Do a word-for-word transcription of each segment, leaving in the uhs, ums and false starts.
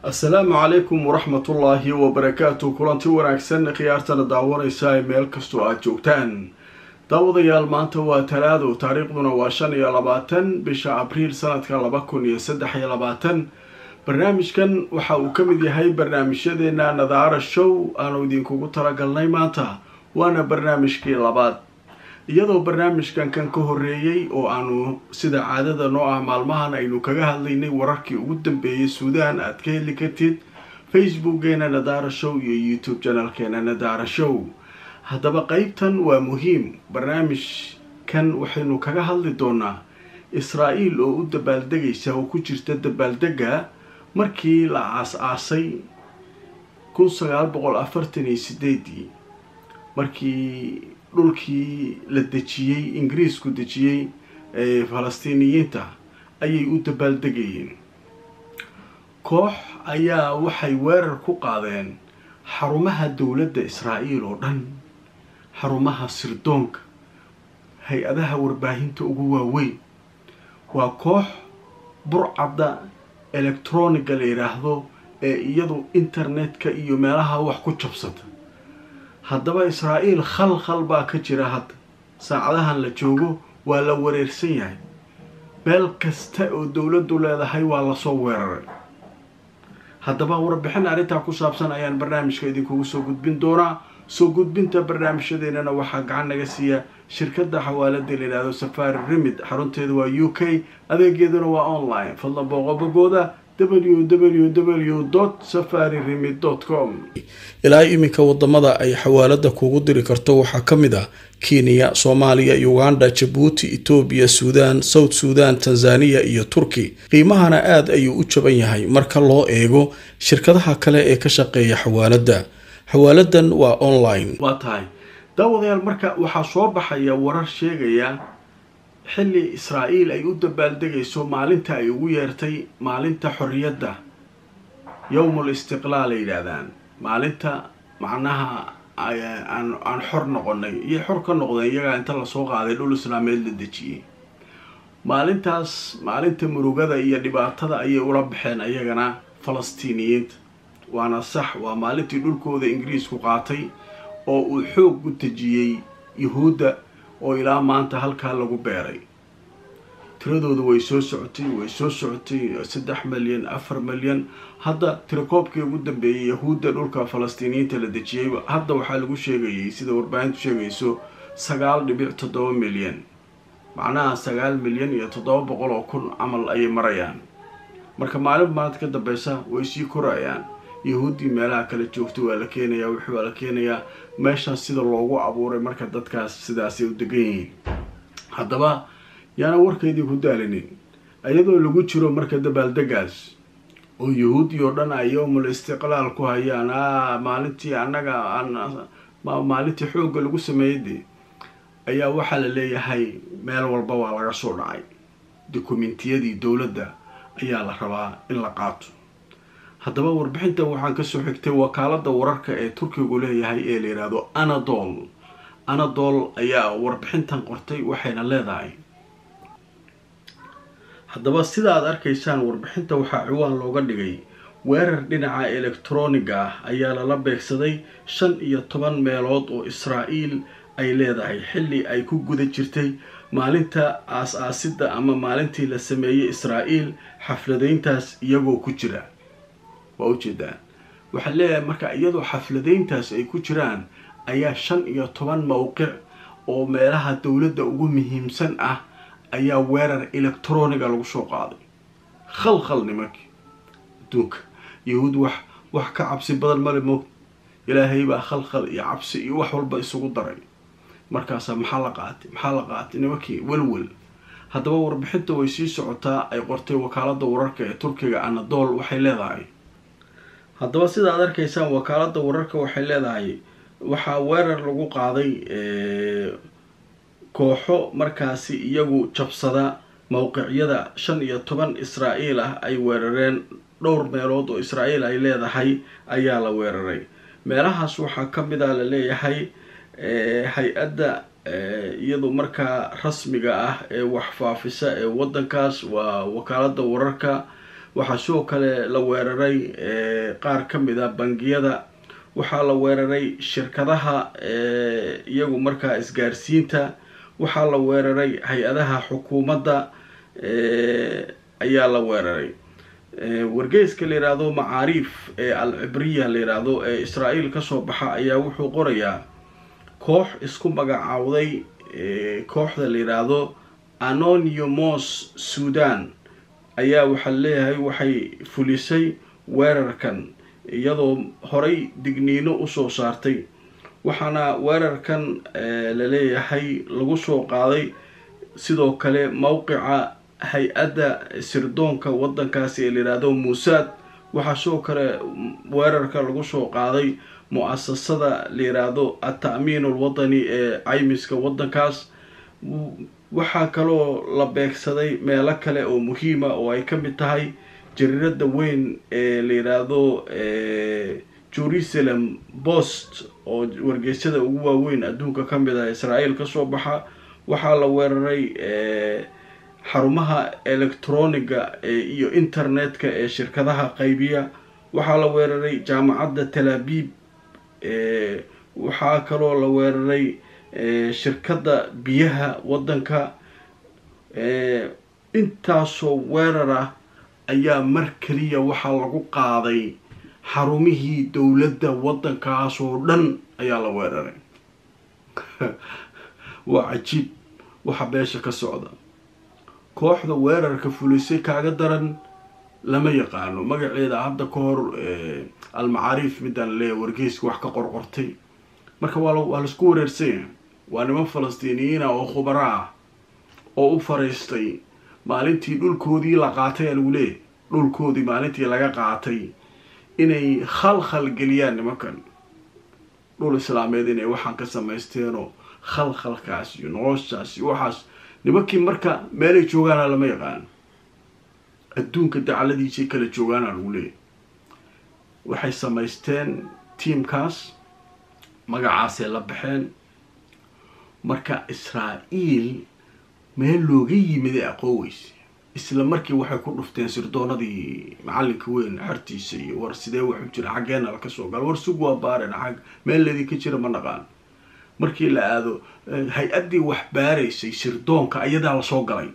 السلام عليكم ورحمة الله وبركاته. كلانتي wanaagsan khiyaartana daawanaysa meel kasto aad joogtaan. Daawadayaal maanta waa talaado, taariikhduna waa shan iyo labaatan bisha Abriil sanadka laba kun iyo saddex iyo labaatan. Barnaamijkan waxa uu kamid yahay barnaamijyadeena Nadaara Show aanu idinkugu talagalnay maanta. Waana barnaamijkii labaad. iyadoo barnaamijkan kan ka horeeyay oo aanu sida caadada noo ah maalmahan aynu kaga hadlaynay wararkii ugu dambeeyay Suudaan aad ka heli kartid Facebook-geena Nadaara Show iyo YouTube channel-keena Nadaara Show. haddaba qaybtan waa muhiim. barnaamijkan waxaynu kaga hadli doonaa Israa'iil oo u dabaaldegaysa oo ku jirta dabaaldega markii la aas-aasay kun sagaal boqol afartan iyo sideed markii dhulkii la dejiyay Ingiriisku dejiyay ee Falastiiniyiinta ayay u dabaaldegayeen. koox ayaa waxay weerar ku qaadeen xarumaha dawladda Israa'iil oo dhan, xarumaha sirdoonka, hay-adaha warbaahinta ugu waaweyn. waa koox burcadda electroniga la yiraahdo ee iyadu internetka iyo meelaha wax ku jabsata. haddaba Israa'iil khalkhal baa ka jira hadda saacadahan la joogo, waa la wareersan yahay. meel kasta oo dawladdu leedahay waa la soo weeraray. haddaba warbixin arrintaa ku saabsan ayaan barnaamijka idinkugu soo gudbin doonaa. soo gudbinta barnaamijyadeennana waxaa gacan naga siiya shirkadda xawaalada la yidhaahdo Safari Remit. xarunteedu waa U K, adeegeeduna waa online. fadlan booqo bogooda w w w dot safari remit dot com. ilaa iminka wadamada ay xawaalada kugu diri karto waxaa ka mid ah Kenya, Soomaaliya, Uganda, Djibouti, Ethiopia, Suudaan, South Sudan, Tanzania iyo Turki. qiimahana aad ayuu u jaban yahay marka loo eego shirkadaha kale ee ka shaqeeya xawaalada. xawaaladan waa online. waa tahay daawadayaal, marka waxaa soo baxaya warar sheegaya xilli Israa'iil ay u dabaaldegayso maalinta ay ugu yeertay maalinta xorriyadda, yawmul istiqlaal ay yidhaahdaan. maalinta macnaha aan aan xor noqonay iyo xor ka noqday iyaga inta la soo qaaday dhul islaameed la dejiyay. maalintaas maalinta murugada iyo dhibaatada ayay ula baxeen ayagana Falastiiniyiinta. waana sax, waa maalintii dhulkooda Ingiriisku qaatay oo uu xoog u dejiyay Yuhuudda oo ilaa maanta halkaa lagu beeray. tiradooda way soo socotay way soo socotay saddex milyan afar milyan. hadda tirakoobkii ugu dambeeyay Yuhuudda dhulka Falastiiniyiinta la dejiyay hadda waxaa lagu sheegayay sida warbaahintu sheegayso sagaal dhibic toddoba milyan. macnaha sagaal milyan iyo toddoba boqol oo kun camal ayay marayaan. marka maalin maanta ka dambeysa way sii korayaan. Yuhuudi meelaha kala joogto waa la keenayaa, wuxuu la keenayaa meesha sida loogu abuuray marka dadkaas sidaas ay u degan yihiin. haddaba yaana warkeedii ku daalinin ayadoo lagu jiro marka dabaaldegaas oo Yuhuudi oo dhan ay yawmul istiqlaal ku hayaan maalintii annaga maalintii xoogga lagu sameeyay ayaa waxaa la leeyahay meel walba waa laga soo dhacay. dokumentiyadii dawladda ayaa la rabaa in la qaato. haddaba warbixintan waxaan kasoo xigtay wakaalada wararka ee Turkigu leeyahay ee la yiraahdo Anadolu. Anadolu ayaa warbixintan qortay waxayna leedahay. haddaba sida aad arkaysaan warbixinta waxaa ciwaan looga dhigay weerar dhinaca electroniga ah ayaa lala beegsaday shan iyo toban meelood oo Israa'iil ay leedahay xilli ay ku guda jirtay maalinta aas-aasidda ama maalintii la sameeyay Israa'iil xafladeyntaas iyagoo ku jira. waa ujeedaan waxaa leeyahay marka iyadoo xafladeyntaas ay ku jiraan ayaa shan iyo toban mowqic oo meelaha dawladda ugu muhiimsan ah ayaa weerar electroniga lagu soo qaaday. khalkhal nimankii adduunka Yuhuud wax wax ka cabsi badan male moog. ilaahay baa khalkhal iyo cabsi iyo wax walba isugu daray. markaasa maxaa la qaatay maxaa la qaatay nimankii walwal. haddaba warbixinta way sii socotaa ay qortay wakaalada wararka ee Turkiga Anadolu waxay leedahay. haddaba sida aad arkaysaan wakaalada wararka waxay leedahay waxaa weerar lagu qaaday kooxo markaasi iyagu jabsada mowqicyada shan iyo toban Israa'iil ah ay weerareen. dhowr meelood oo Israa'iil ay leedahay ayaa la weeraray. meelahaas waxaa ka mid ah la leeyahay hay-adda iyadu markaa rasmiga ah ee wax faafisa ee wadankaas waa wakaalada wararka waxaa sidoo kale la weeraray qaar ka mid a bangiyada, waxaa la weeraray shirkadaha iyagu markaa isgaarsiinta, waxaa la weeraray hay-adaha xukuumadda ayaa la weeraray. wargeyska la yidhaahdo macaariif ee alcibriya la yidhaahdo ee israa'iil kasoo baxa ayaa wuxuu qorayaa koox isku magacaawday kooxda la yidhaahdo anonymous sudan ayaa waxaa leeyahay waxay fulisay weerarkan iyadoo horay digniino usoo saartay. waxaana weerarkan la leeyahay lagu soo qaaday sidoo kale mowqica hay-adda sirdoonka waddankaasi ee la yidhaahdo Mossad. waxaa sidoo kale weerarka lagu soo qaaday mu-asasada la yidhaahdo at-ta'miin al-wadani ee caymiska waddankaas. waxaa kaloo la beegsaday meelo kale oo muhiima oo ay ka mid tahay jariirada weyn ee la yidhaahdo Jerusalem Post oo wargeysyada ugu waaweyn adduunka ka mid ah Israa'iil kasoo baxa. waxaa la weeraray xarumaha electroniga iyo internetka ee shirkadaha qaybiya. waxaa la weeraray jaamacadda Tel Aviv. waxaa kaloo la weeraray shirkadda biyaha waddanka. intaasoo weerar ah ayaa mar kaliya waxaa lagu qaaday xarumihii dowladda waddankaas oo dhan ayaa la weeraray. waa cajiib waxa beesha ka socda. kooxda weerarka fulisay kaaga daran lama yaqaano magaceeda. hadda ka hor almacaariif midaan leeyahay wargeyska wax ka qorqortay. marka waa waa la isku wareersanya. waa niman falastiiniyiina oo khubaro ah oo u fariistay maalintii dhulkoodii la qaatay lagu leeyahay dhulkoodii maalintii laga qaatay inay khalkhal geliyaan nimankan dhul islaameed inay waxaan ka samaysteenoo khalkhalkaas iyo noloshaas iyo waxaas. nimankii marka meelay joogaana lama yaqaan. adduunka dacaladiisay kala joogaana lagu leeyahay. waxay samaysteen tiimkaas magacaasay la baxeen. marka Israa'iil meel looga yimid ee aqooweysa isla markii waxay ku dhufteen sirdoonadii macalinka weyn xartiisa iyo war sidee wuxuu jira xageena la kasoo gal war sug waa baareen xag meel leedii ka jira ma naqaan. markii la aado hay-addii wax baaraysay sirdoonka ayadaa lasoo galay.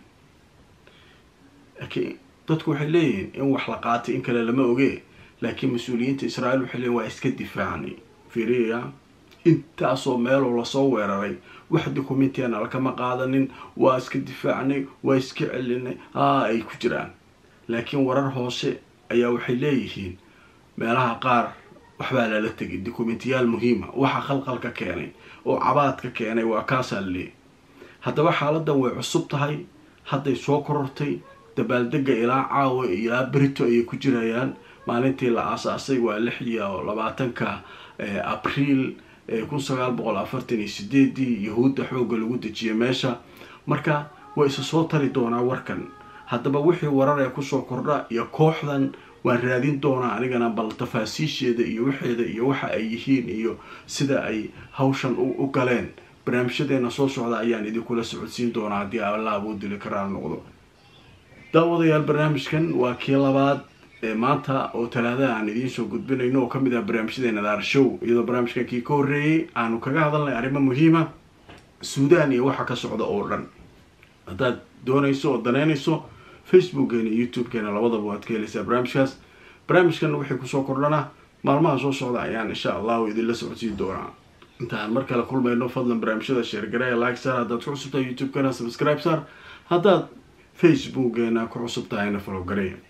laakiin dadku waxay leeyihiin in wax la qaatay in kale lama oge. laakiin mas-uuliyiinta Israa'iil waxay leeyihin waa iska difaacnay. fiiriya intaasoo meeloo lasoo weeraray wax dokumentiana lakama qaadanin. waa iska difaacnay waa iska celinay aa ay ku jiraan. laakiin warar hoose ayaa waxay leeyihiin meelaha qaar waxbaa lala tegay dokumentiyaal muhiima. waxa khalqalka keenay oo cabaadka keenay waa kaasaa leeyahay. haddaba xaaladan way cusub tahay. hadday soo korortay dabaaldega ilaa caawa ilaa berito ayay ku jirayaan. maalintii la aasaasay waa lix iyo labaatanka abriil kun sagaal boqol afartan iyo sideedii yahuudda xoogga lagu dejiyay meesha. marka way isa soo tari doonaa warkan. haddaba wixii warar ee kusoo kordha iyo kooxdan waan raadin doonaa anigana bal tafaasiisheeda iyo waxeeda iyo waxa ay yihiin iyo sida ay hawshan u galeen. barnaamijyadeena soo socda ayaan idinkula socodsiin doonaa haddii alla awood dili karaa noqdo. daawadayaal barnaamijkan waa kii labaad ee maanta oo talaada aan idiin soo gudbinayno oo ka mid ah barnaamijyadeena Daar Show. iyadoo barnaamijkan kii ka horreeyay aanu kaga hadalnay arrimo muhiima Suudaan iyo waxa ka socda oo dhan. haddaad doonayso oo daneynayso facebookgeena iyo youtubekeena labadaba waad ka helaysaa barnaamijkaas. barnaamijkan wixii kusoo kordhana maalmaha soo socda ayaan insha allahu idinla socodsiin doonaa. intaan mar kale kulmayno fadlan barnaamijyada share garee like saar. haddaad ku cusub tahay youtube-kana subscribe saar. haddaad facebookgeena ku cusub tahayna follow garee.